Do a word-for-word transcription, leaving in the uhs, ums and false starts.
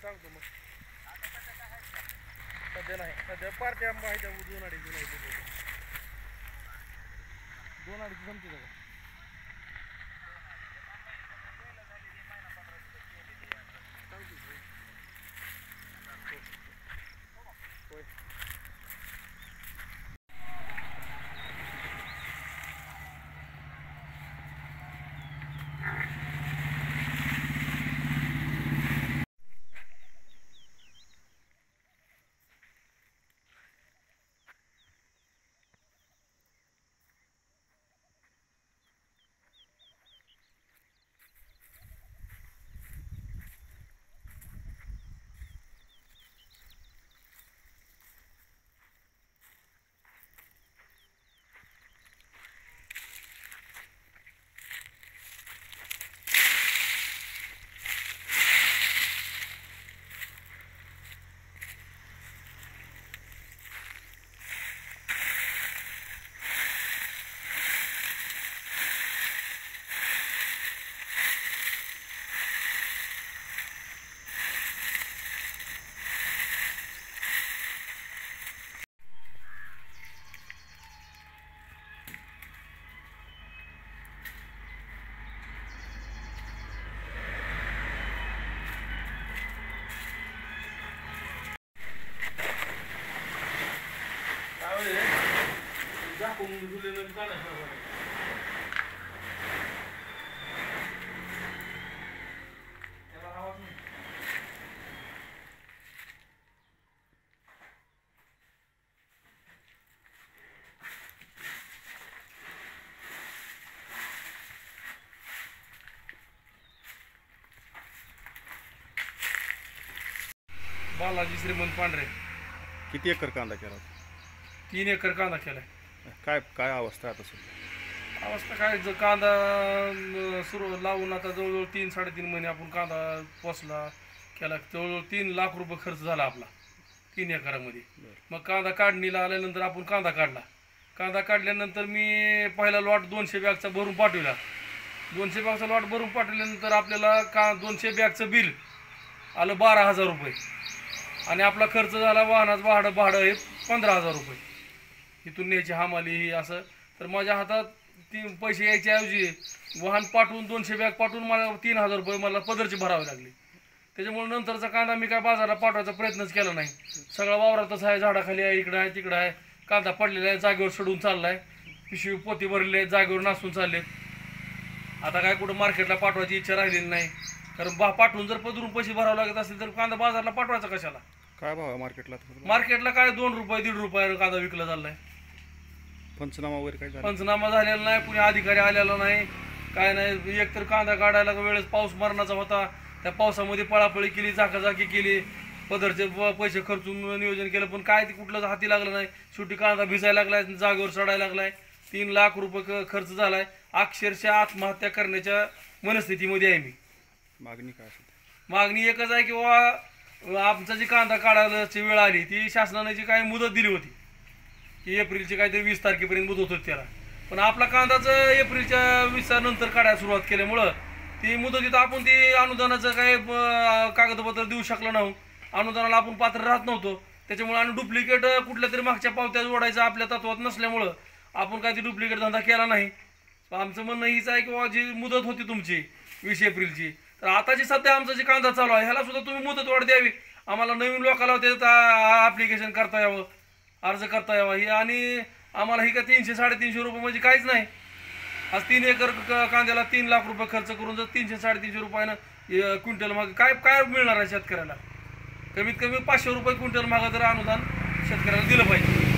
सांगतो मग. सध्या नाही, सध्या पार्ट्या माहिती दोन अडीच दोन अडीच जमते का? बालाजी श्रीमंत पांढरे. किती एकर कांदा केला? तीन एकर कांदा केलाय. काय काय अवस्था आहे आता सध्या? अवस्था काय, जर कांदा सुरू लावून आता जवळजवळ तीन साडेतीन महिने आपण कांदा पोसला केला, जवळजवळ तीन लाख रुपये खर्च झाला आपला तीन एकरामध्ये. मग कांदा काढणीला आल्यानंतर आपण कांदा काढला. कांदा काढल्यानंतर मी पहिला लॉट दोनशे बॅगचा भरून पाठवला. दोनशे बॅगचा लॉट भरून पाठवल्यानंतर आपल्याला का दोनशे बॅगचं बिल आलं बारा हजार रुपये आणि आपला खर्च झाला वाहनाचं भाडं भाडं हे पंधरा हजार रुपये. इथून न्यायची हमाली ही असं. तर माझ्या हातात तीन पैसे यायच्याऐवजी वाहन पाठवून दोनशे बॅग पाठवून मला तीन हजार रुपये मला पदरचे भरावे लागले. त्याच्यामुळे नंतरचा कांदा मी काय बाजाराला पाठवायचा प्रयत्नच केला नाही. सगळा वावरातच आहे, झाडाखाली आहे, इकडं आहे तिकडं आहे. कांदा पडलेला आहे, जागेवर सडून चाललाय. पिशवी पोती भरलेले आहेत, जागेवर नासून चाललेत. आता काय कुठं मार्केटला पाठवायची इच्छा राहिलेली नाही, कारण बा पाठवून जर पदरून पैसे भरावे लागत असेल तर कांदा बाजारला पाठवायचा कशाला? काय भाव आहे मार्केटला? मार्केटला काय दोन रुपये दीड रुपये कांदा विकला चाललाय. पंचनामा वगैरे काय झाला? पंचनामा झालेला नाही, कुणी अधिकारी आलेला नाही, काय नाही. एकतर कांदा काढायला वेळेस पाऊस मरणाचा होता, त्या पावसामध्ये पळापळी केली, झाकाझाकी केली, पदरचे पैसे खर्चून नियोजन केलं, पण काय ते कुठलंच हाती लागलं नाही. शेवटी कांदा भिजायला लागलाय, जागेवर चढायला लागलाय. तीन लाख रुपये खर्च झालाय. अक्षरशः आत्महत्या करण्याच्या मनस्थितीमध्ये आहे मी. मागणी काय? मागणी एकच आहे की बाबा आमचा जी कांदा काढायची वेळ आली ती शासनाने जी काही मुदत दिली होती की एप्रिलची काहीतरी वीस तारखेपर्यंत मुदत होती त्याला, पण आपला कांदाच एप्रिलच्या वीस नंतर काढायला सुरुवात केल्यामुळं ती मुदतीत आपण ती अनुदानाचं काही कागदपत्र देऊ शकलो नाही. अनुदानाला आपण पात्र राहत नव्हतो. त्याच्यामुळे आणि डुप्लिकेट कुठल्या तरी मागच्या पावत्या जोडायचं आपल्या तत्वात नसल्यामुळं आपण काय ती डुप्लिकेट धंदा केला नाही. आमचं म्हणणं हीच आहे की बाबा जी मुदत होती तुमची वीस एप्रिलची, तर आता जी सध्या आमचा जे कांदा चालू आहे ह्याला सुद्धा तुम्ही मुदत वाढ द्यावी. आम्हाला नवीन लोकांना त्याचं ॲप्लिकेशन करता यावं, अर्ज करता यावा. ही आणि आम्हाला ही का तीनशे साडेतीनशे रुपये म्हणजे काहीच नाही. आज तीन एकर कांद्याला तीन लाख रुपये खर्च करून जर तीनशे साडेतीनशे रुपयानं क्विंटल मागे काय काय मिळणार आहे शेतकऱ्याला? कमीत कमी पाचशे रुपये क्विंटल मागं जर अनुदान शेतकऱ्याला दिलं पाहिजे.